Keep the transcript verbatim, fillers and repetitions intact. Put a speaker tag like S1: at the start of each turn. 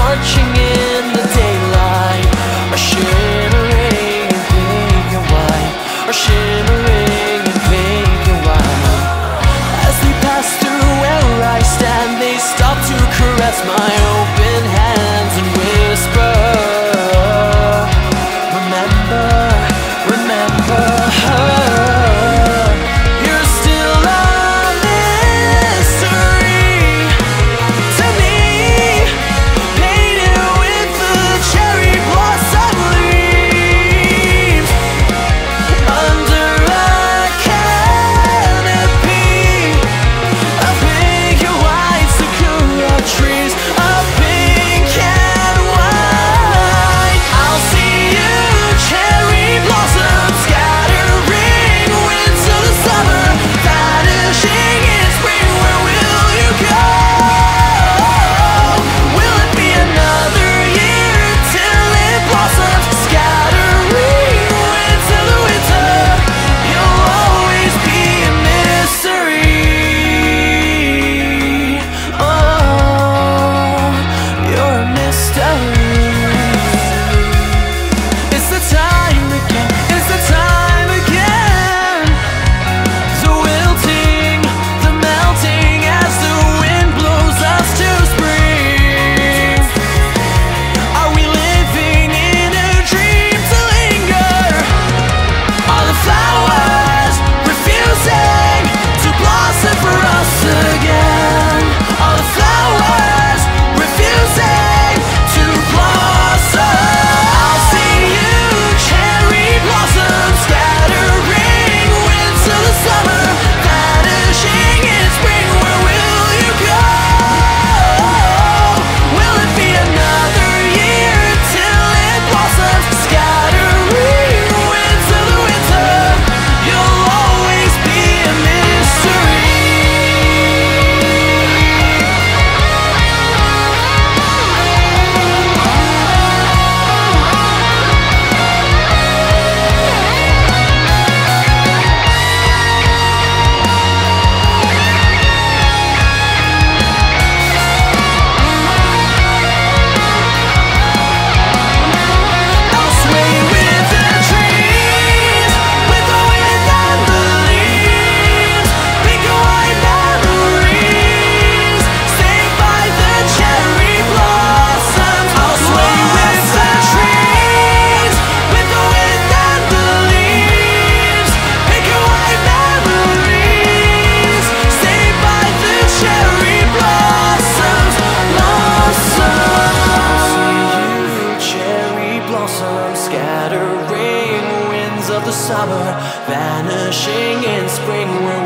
S1: marching in the daylight, are shimmering in pink and white, are shimmering in pink and white. As they pass through where I stand, they stop to caress my open hands and whisper, remember, remember her. You're still a mystery to me, painted with the cherry blossom leaves under a canopy of pink and white sakura trees, of pink and white. I'll see you, cherry blossoms scattering winds of the summer, vanishing in spring. Where will you go? Will it be another year till it blossoms, scattering winds of the winter? You'll always be a mystery. Oh, you're a mystery. It's the time again, it's the time again. The wilting, the melting as the wind blows us to spring. Are we living in a dream to linger? Are the flowers refusing to blossom for us again? Are the flowers refusing to blossom? I'll see you, cherry blossoms scattering winds of the summer, vanishing in spring. Where will you go? Will it be another year till it blossoms, scattering winds of the winter? You'll always be a mystery. I'll sway with the trees, with the wind and the leaves, pink and white memories, saved by the cherry blossoms. I'll sway with the trees, with the wind and the leaves, pink and white memories, saved by the cherry blossoms. Blossoms. Cherry blossoms scattering winds of the summer, vanishing in spring.